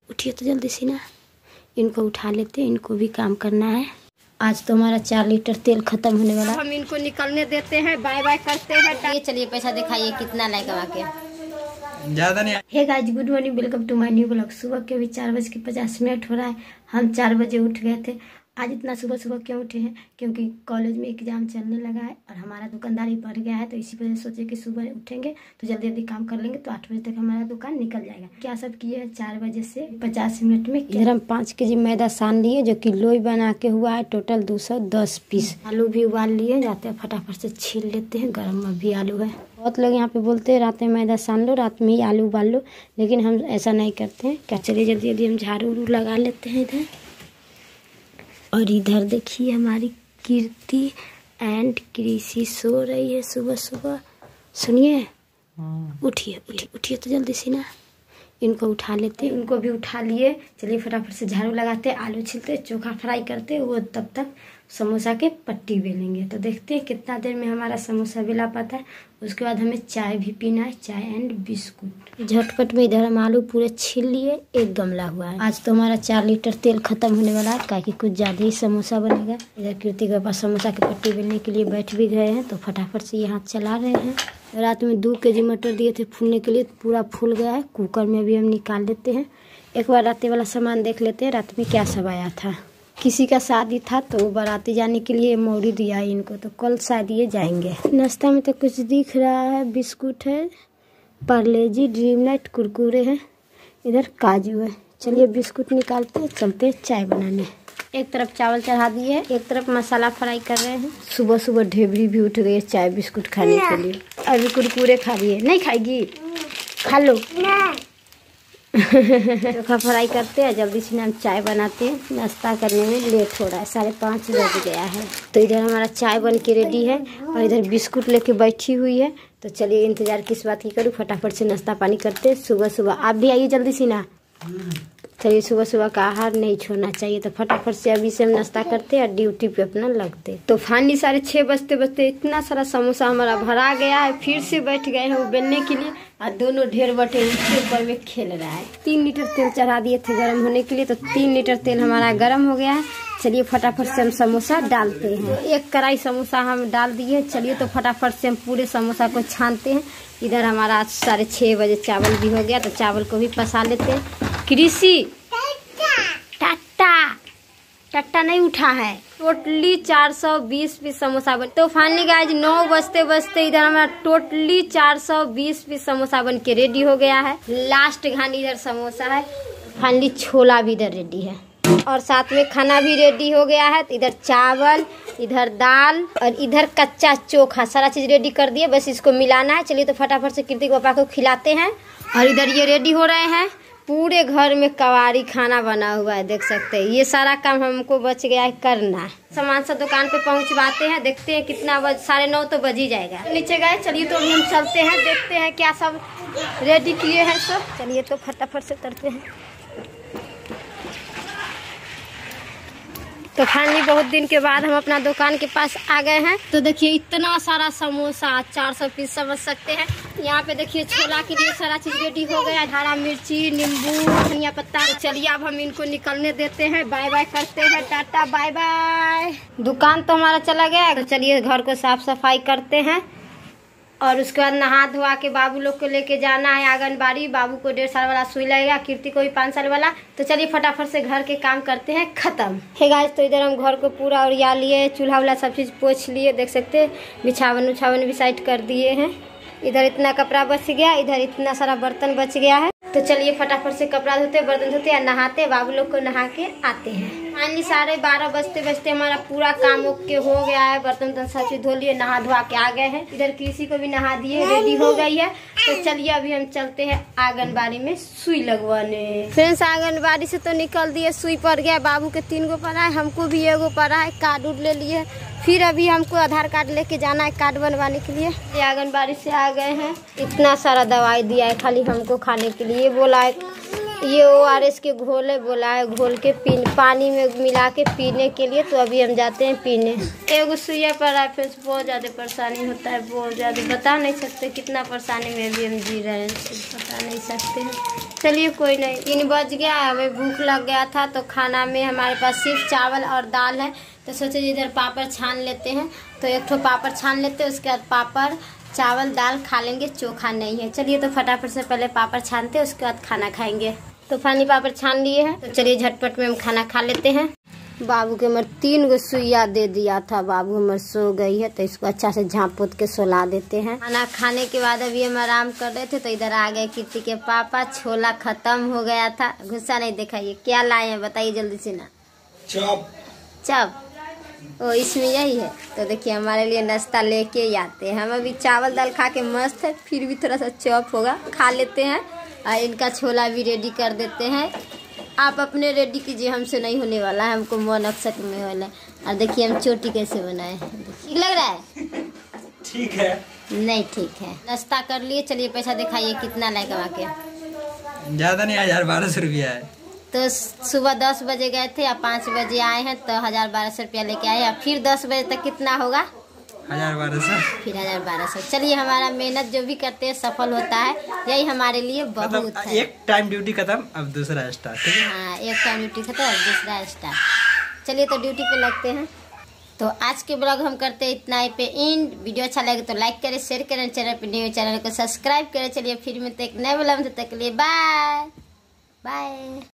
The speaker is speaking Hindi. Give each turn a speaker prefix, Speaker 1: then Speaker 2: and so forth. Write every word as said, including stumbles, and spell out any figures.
Speaker 1: उठिए तो जल्दी से ना, इनको उठा लेते हैं, इनको भी काम करना है। आज तो हमारा चार लीटर तेल खत्म होने वाला। हम इनको निकलने देते हैं, बाय बाय करते हैं। ये चलिए पैसा दिखाइए कितना लाइक आके।
Speaker 2: ज्यादा नहीं।
Speaker 1: Hey guys, good morning, welcome to my new blog. सुबह के अभी चार बज के पचास मिनट हो रहा है। हम चार बजे उठ गए थे। आज इतना सुबह सुबह क्यों उठे हैं? क्योंकि कॉलेज में एग्जाम चलने लगा है और हमारा दुकानदारी बढ़ गया है, तो इसी वजह से सोचे कि सुबह उठेंगे तो जल्दी जल्दी काम कर लेंगे, तो आठ बजे तक हमारा दुकान निकल जाएगा। क्या सब किए हैं चार बजे से पचास मिनट में। इधर हम पाँच के जी मैदा सान लिए, जो कि लोई बना के हुआ है टोटल दो सौ दस पीस। आलू भी उबाल लिए, जाते हैं फटाफट से छील लेते हैं। गर्म अभी आलू है। बहुत लोग यहाँ पे बोलते हैं रात में मैदा सान लो, रात में ही आलू उबाल लो, लेकिन हम ऐसा नहीं करते हैं। क्या चलिए जल्दी जल्दी हम झाड़ू उड़ू लगा लेते हैं इधर। और इधर देखिए हमारी कीर्ति एंड कृषि सो रही है सुबह सुबह। सुनिए, उठिए उठिए उठिए तो जल्दी से ना, इनको उठा लेते हैं। इनको भी उठा लिए। चलिए फटाफट से झाड़ू लगाते, आलू छिलते, चोखा फ्राई करते, वो तब तक समोसा के पट्टी बेलेंगे। तो देखते हैं कितना देर में हमारा समोसा बेला पाता है। उसके बाद हमें चाय भी पीना है, चाय एंड बिस्कुट। झटपट में इधर हम आलू पूरे छील लिए, एक गमला हुआ है। आज तो हमारा चार लीटर तेल खत्म होने वाला है, काहे कि कुछ ज़्यादा ही समोसा बनेगा। इधर कीर्ति के पास समोसा की पट्टी बेलने के लिए बैठ भी गए हैं, तो फटाफट से ये हाथ चला रहे हैं। रात में दो के जी मटर दिए थे फूलने के लिए, पूरा फूल गया है। कुकर में भी हम निकाल लेते हैं। एक बार रात वाला सामान देख लेते हैं, रात में क्या सब आया था। किसी का शादी था तो बाराती जाने के लिए मौरी दिया है इनको, तो कल शायद ये जाएंगे। नाश्ता में तो कुछ दिख रहा है, बिस्कुट है, पार्ले-जी, ड्रीम नाइट, कुरकुरे है, इधर काजू है। चलिए बिस्कुट निकालते हैं, चलते हैं चाय बनाने। एक तरफ चावल चढ़ा दिए, एक तरफ मसाला फ्राई कर रहे हैं। सुबह सुबह ढेबरी भी उठ गई है चाय बिस्कुट खाने के लिए। अभी कुरकुरे खा रही है। नहीं खाएगी? खा लो। चोखा फ्राई करते हैं, जल्दी से हम चाय बनाते हैं। नाश्ता करने में लेट हो रहा है, साढ़े पाँच बज गया है। तो इधर हमारा चाय बन के रेडी है और इधर बिस्कुट लेके बैठी हुई है। तो चलिए इंतजार किस बात की करूँ, फटाफट से नाश्ता पानी करते हैं। सुबह सुबह आप भी आइए जल्दी से ना। चलिए सुबह सुबह का आहार नहीं छोड़ना चाहिए, तो फटाफट से अभी से हम नाश्ता करते हैं और ड्यूटी पे अपना लगते। तो फाइनली साढ़े छः बजते बजते इतना सारा समोसा हमारा भरा गया है। फिर से बैठ गए हैं वो बेलने के लिए, और दोनों ढेर बटे उसके ऊपर में खेल रहा है। तीन लीटर तेल चढ़ा दिए थे गर्म होने के लिए, तो तीन लीटर तेल हमारा गर्म हो गया है। चलिए फटाफट से हम समोसा डालते हैं। एक कढ़ाई समोसा हम डाल दिए। चलिए तो फटाफट से हम पूरे समोसा को छानते हैं। इधर हमारा साढ़े छः बजे चावल भी हो गया, तो चावल को भी पसा लेते हैं। कृषि टाटा टट्टा नहीं उठा है। टोटली चार सौ बीस पीस समोसा बन। तो फाइनली गाइस नौ बजते बजते इधर हमारा टोटली चार सौ बीस पीस समोसा बन के रेडी हो गया है। लास्ट घानी इधर समोसा है। फाइनली छोला भी इधर रेडी है और साथ में खाना भी रेडी हो गया है। तो इधर चावल, इधर दाल और इधर कच्चा चोखा, सारा चीज रेडी कर दिए, बस इसको मिलाना है। चलिए तो फटाफट से कीर्ति पापा को खिलाते हैं। और इधर ये रेडी हो रहे हैं। पूरे घर में कवारी खाना बना हुआ है, देख सकते हैं। ये सारा काम हमको बच गया है करना। सामान सब दुकान पे पहुंचवाते हैं, देखते हैं कितना बज, साढ़े नौ तो बज ही जाएगा। नीचे गए, चलिए तो अभी हम चलते हैं, देखते हैं क्या सब रेडी किए हैं सब। चलिए तो फटाफट से करते हैं। तो फाइनली बहुत दिन के बाद हम अपना दुकान के पास आ गए हैं। तो देखिए इतना सारा समोसा, चार सौ पीस समझ सकते हैं। यहाँ पे देखिए छोला के लिए सारा चीज रेडी हो गया। हरा मिर्ची, नींबू, धनिया पत्ता। चलिए अब हम इनको निकलने देते हैं, बाय बाय करते हैं, टाटा बाय बाय। दुकान तो हमारा चला गया, तो चलिए घर को साफ सफाई करते हैं और उसके बाद नहा धोआ के बाबू लोग को लेके जाना है आंगनबाड़ी। बाबू को डेढ़ साल वाला सुई लगेगा, कीर्ति को भी पाँच साल वाला। तो चलिए फटाफट से घर के काम करते हैं खत्म। हे गाइस, तो इधर हम घर को पूरा ओरिया लिए, चूल्हा वाला सब चीज पोछ लिए, देख सकते हैं। बिछावन उछावन भी साइड कर दिए हैं। इधर इतना कपड़ा बच गया, इधर इतना सारा बर्तन बच गया है। तो चलिए फटाफट से कपड़ा धोते, बर्तन धोते या नहाते, बाबू लोग को नहा के आते हैं। फाइनली साढ़े बारह बजते बजते हमारा पूरा काम ओके हो गया है। बर्तन तो सब चीज धो लिए, नहा धोआ के आ गए हैं। इधर कृषि को भी नहा दिए, रेडी हो गई है। तो चलिए अभी हम चलते हैं आंगनबाड़ी में सुई लगवाने। फ्रेंड्स आंगनबाड़ी से तो निकल दिए, सुई पड़ गया। बाबू के तीन गो पड़ा है, हमको भी एगो पड़ा है। कार्ड उड़ ले लिए, फिर अभी हमको आधार कार्ड लेके जाना है कार्ड बनवाने के लिए। ये आंगनबाड़ी से आ गए हैं। इतना सारा दवाई दिया है खाली हमको खाने के लिए। बोला है ये ओ आर एस के घोल है, बोला है घोल के पी पानी में मिला के पीने के लिए। तो अभी हम जाते हैं पीने। एगो सुइया पर है, फिर बहुत ज़्यादा परेशानी होता है, बहुत ज़्यादा बता नहीं सकते कितना परेशानी में भी हम जी रहे हैं, बता नहीं सकते हैं। चलिए कोई नहीं, तीन बज गया, हमें भूख लग गया था तो खाना में हमारे पास सिर्फ चावल और दाल है। तो सोचे इधर पापड़ छान लेते हैं, तो एक ठो पापड़ छान लेते हैं, उसके बाद पापड़ चावल दाल खा लेंगे, चोखा नहीं है। चलिए तो फटाफट से पहले पापड़ छानते हैं, उसके बाद खाना खाएंगे। तो पानी पापड़ छान लिए हैं, तो चलिए झटपट में हम खाना खा लेते हैं। बाबू के हमर तीन गो सुइया दे दिया था, बाबू हमर सो गई है तो इसको अच्छा से झाँप पोत के सोला देते हैं। खाना खाने के बाद अभी हम आराम कर रहे थे तो इधर आ गए कीर्ति के पापा। छोला खत्म हो गया था, गुस्सा नहीं दिखाइए। क्या लाए हैं बताइए जल्दी से ना।
Speaker 2: चॉप
Speaker 1: चॉप ओ इसमें यही है। तो देखिए हमारे लिए नाश्ता लेके ही आते हैं। हम अभी चावल दाल खा के मस्त है, फिर भी थोड़ा सा चॉप होगा, खा लेते हैं। और इनका छोला भी रेडी कर देते हैं। आप अपने रेडी कीजिए, हमसे नहीं होने वाला है, हमको मन अक्सर में वाला है। और देखिए हम चोटी कैसे बनाए हैं, ठीक लग रहा है?
Speaker 2: ठीक है
Speaker 1: नहीं ठीक है। नाश्ता कर लिए, चलिए पैसा दिखाइए कितना लाए कमा के।
Speaker 2: ज्यादा नहीं, हजार बारह सौ रुपया है।
Speaker 1: तो सुबह दस बजे गए थे या पाँच बजे आए हैं तो हजार बारह सौ रुपया लेके आए। और फिर दस बजे तक कितना होगा?
Speaker 2: हजार बारह सौ
Speaker 1: फिर हजार बारह सौ। चलिए हमारा मेहनत जो भी करते हैं सफल होता है, यही हमारे लिए बहुत है।
Speaker 2: एक टाइम ड्यूटी खत्म, अब दूसरा स्टार्ट। ठीक है,
Speaker 1: हाँ एक टाइम ड्यूटी खत्म, अब दूसरा स्टार्ट। चलिए तो ड्यूटी पे लगते हैं। तो आज के ब्लॉग हम करते हैं इतना ही पे इन। वीडियो अच्छा लगे तो लाइक करें, शेयर करें, चैनल पे न्यू चैनल को सब्सक्राइब करें। चलिए फिर मिलते एक नए ब्लॉग में, तब तक के लिए बाय बाय।